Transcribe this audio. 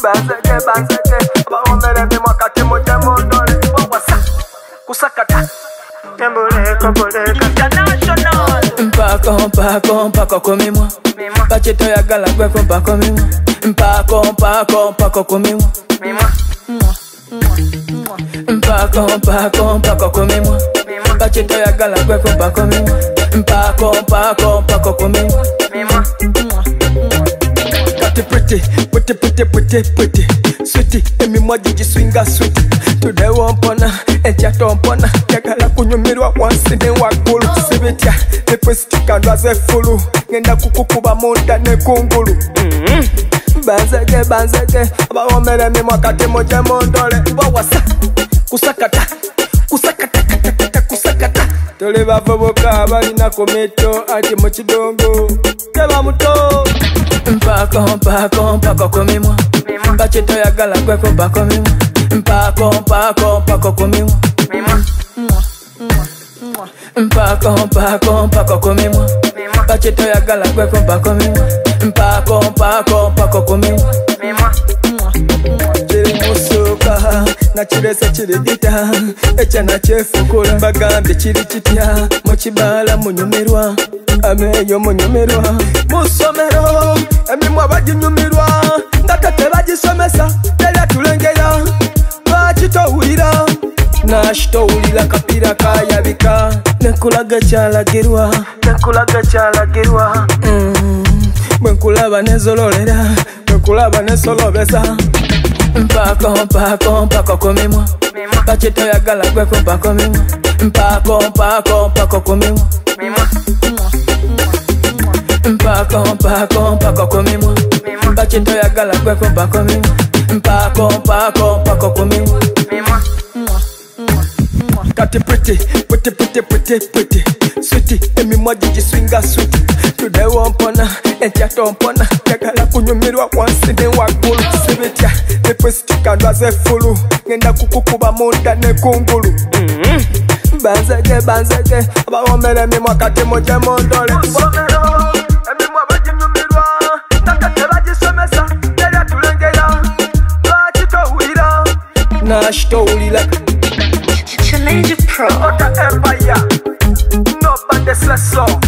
banzeke abawomere mimwa kati mujemondole wawasa kusakata tembole koboleka international mpako kumimwa kachito yagala gweko mpako mimwa mpako kumimwa mpako kumimwa kachito yagala gweko mpako mimwa mpako kumimwa pretty sweetie emi mwajiji swinga sweet today wampona enchatompona yagala kunyumirwa wansi ne waggulu sibitya epwesitika ndwaze fulu ngenda kukukuba munda ne kungulu banzeke abawomere mimwa kati mujemondole bawasa kusakata tole bavubuka abalina komito ati mu kidongo teba muto mpako kumimwa kachito yagala gweko mpako mimwa mpako kumimwa mpako kumimwa kachito yagala gweko mpako mimwa mpako kumimwa musuka nakirese kirigita ekyana kyefukula bagambye kiri kitya mukibala munyumirwa amenyo munyumirwa musomero emimwa baginyumirwa nga tate bagisomesa teryatulengera bakitowulira nakitowulira kapira kayabika nekulaga kyalagirwa bwenkulaba nezololera bwenkulaba nesolobesa mpako kumimwa kachito yagala gweko mpako mimwa mpako kumimwa mpako kumimwa kachito yagala gweko mpako mimwa mpako kumimwa kati pretty sweetie emi mwajiji swinga sweet today wampona enchatompona yagala kunyumirwa wansi ne waggulu sibitya epwesitika ndwaze fulu ngenda kukukuba munda ne kungulu banzeke abawomere mimwa kati mujemondole emimwa baginyumirwa nakate bagisomesa teryatulengera bakitowulira nakitowulira Challenge Pro. Empire. No bande slash song.